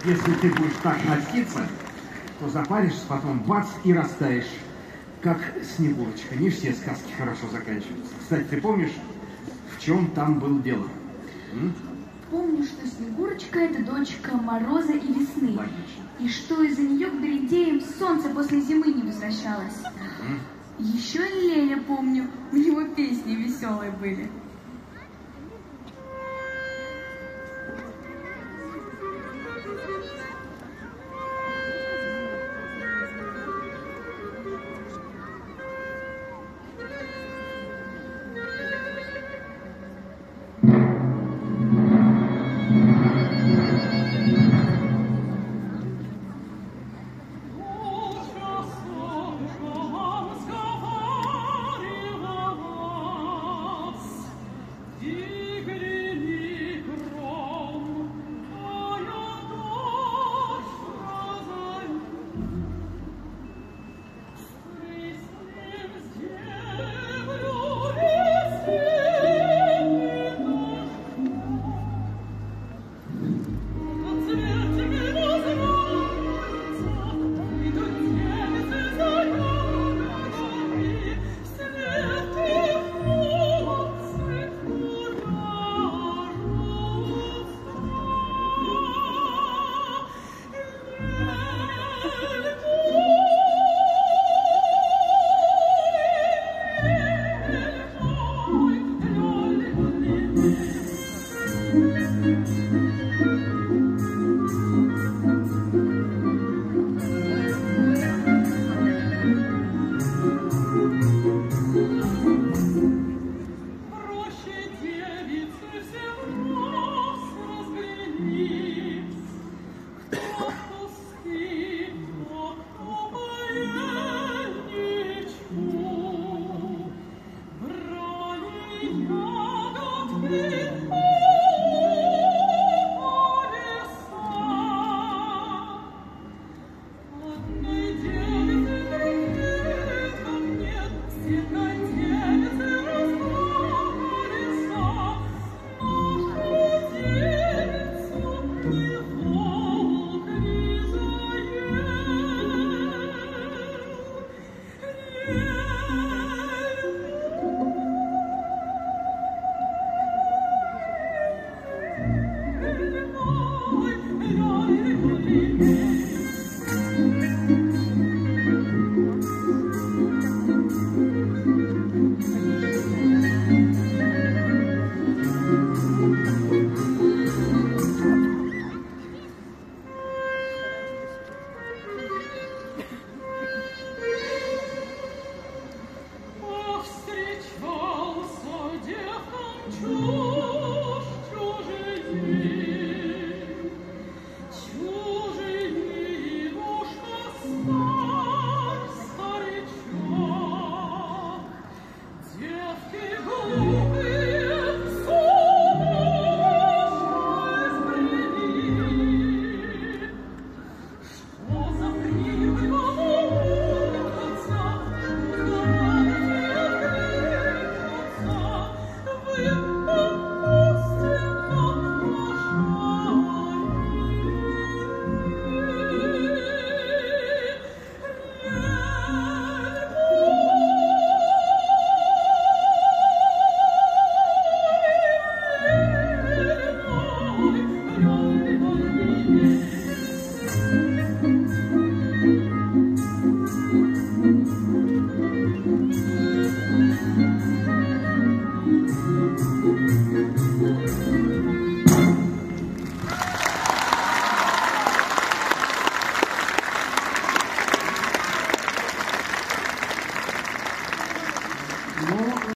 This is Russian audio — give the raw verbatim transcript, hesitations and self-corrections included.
Если ты будешь так носиться, то запаришься, потом бац и растаешь, как Снегурочка. Не все сказки хорошо заканчиваются. Кстати, ты помнишь, в чем там было дело? М? Помню, что Снегурочка — это дочка Мороза и Весны. Логично. И что из-за нее к Берендеям солнце после зимы не возвращалось. М? Еще и Леля, помню, у него песни веселые были.